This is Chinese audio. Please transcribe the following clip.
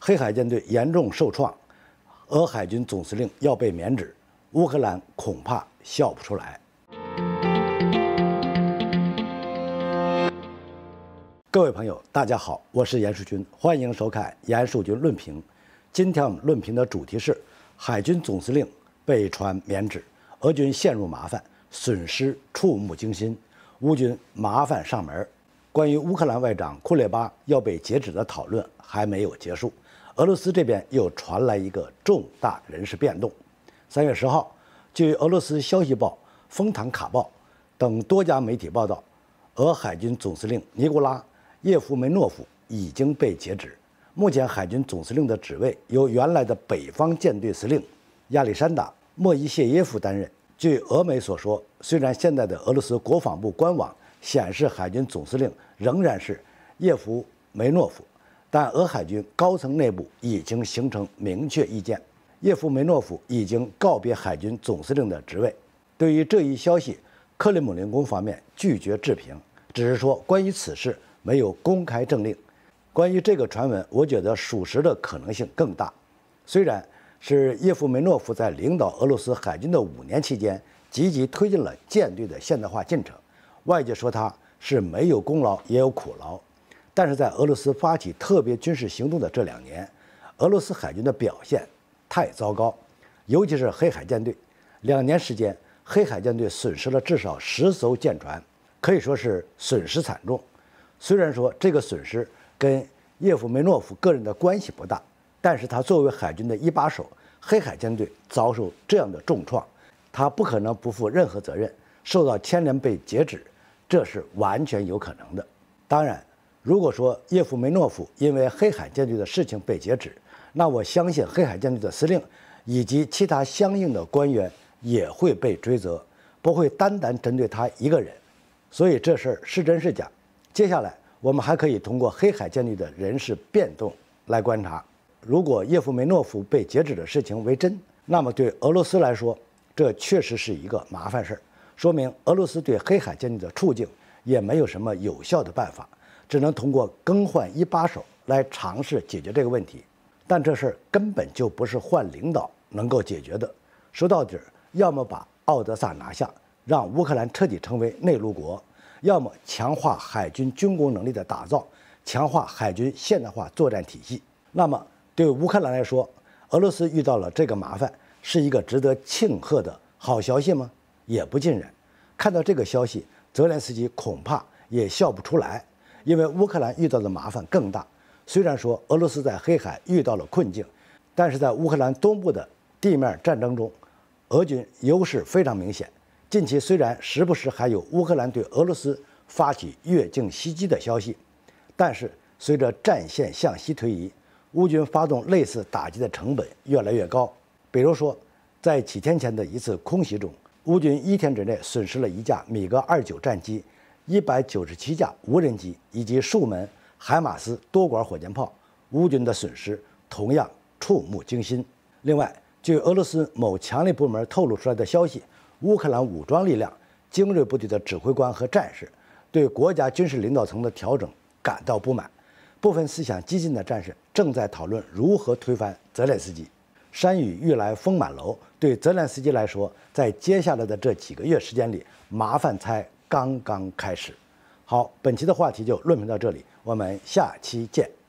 黑海舰队严重受创，俄海军总司令要被免职，乌克兰恐怕笑不出来。各位朋友，大家好，我是严树军，欢迎收看严树军论评。今天我们论评的主题是海军总司令被传免职，俄军陷入麻烦，损失触目惊心，乌军麻烦上门。关于乌克兰外长库列巴要被解职的讨论还没有结束，俄罗斯这边又传来一个重大人事变动。3月10号，据俄罗斯消息报、丰坦卡报等多家媒体报道，俄海军总司令尼古拉·叶夫梅诺夫已经被解职。目前海军总司令的职位由原来的北方舰队司令亚历山大·莫伊谢耶夫担任。据俄媒所说，虽然现在的俄罗斯国防部官网显示海军总司令仍然是叶夫梅诺夫，但俄海军高层内部已经形成明确意见，叶夫梅诺夫已经告别海军总司令的职位。对于这一消息，克里姆林宫方面拒绝置评，只是说关于此事没有公开政令。关于这个传闻，我觉得属实的可能性更大。虽然是叶夫梅诺夫在领导俄罗斯海军的5年期间，积极推进了舰队的现代化进程，外界说他是没有功劳也有苦劳。但是在俄罗斯发起特别军事行动的这2年，俄罗斯海军的表现太糟糕，尤其是黑海舰队。2年时间，黑海舰队损失了至少10艘舰船，可以说是损失惨重。虽然说这个损失跟叶夫梅诺夫个人的关系不大，但是他作为海军的一把手，黑海舰队遭受这样的重创，他不可能不负任何责任，受到牵连被解职，这是完全有可能的。当然，如果说叶夫梅诺夫因为黑海舰队的事情被解职，那我相信黑海舰队的司令以及其他相应的官员也会被追责，不会单单针对他一个人。所以这事儿是真是假，接下来我们还可以通过黑海舰队的人事变动来观察。如果叶夫梅诺夫被解职的事情为真，那么对俄罗斯来说，这确实是一个麻烦事儿，说明俄罗斯对黑海舰队的处境也没有什么有效的办法，只能通过更换一把手来尝试解决这个问题。但这事儿根本就不是换领导能够解决的。说到底，要么把奥德萨拿下，让乌克兰彻底成为内陆国，要么强化海军军工能力的打造，强化海军现代化作战体系。那么对乌克兰来说，俄罗斯遇到了这个麻烦，是一个值得庆贺的好消息吗？也不尽然。看到这个消息，泽连斯基恐怕也笑不出来，因为乌克兰遇到的麻烦更大。虽然说俄罗斯在黑海遇到了困境，但是在乌克兰东部的地面战争中，俄军优势非常明显。近期虽然时不时还有乌克兰对俄罗斯发起越境袭击的消息，但是随着战线向西推移，乌军发动类似打击的成本越来越高。比如说，在几天前的一次空袭中，乌军1天之内损失了1架米格29战机、197架无人机以及数门海马斯多管火箭炮，乌军的损失同样触目惊心。另外，据俄罗斯某强力部门透露出来的消息，乌克兰武装力量精锐部队的指挥官和战士对国家军事领导层的调整感到不满，部分思想激进的战士正在讨论如何推翻泽连斯基。山雨欲来风满楼，对泽连斯基来说，在接下来的这几个月时间里，麻烦才刚刚开始。好，本期的话题就论评到这里，我们下期见。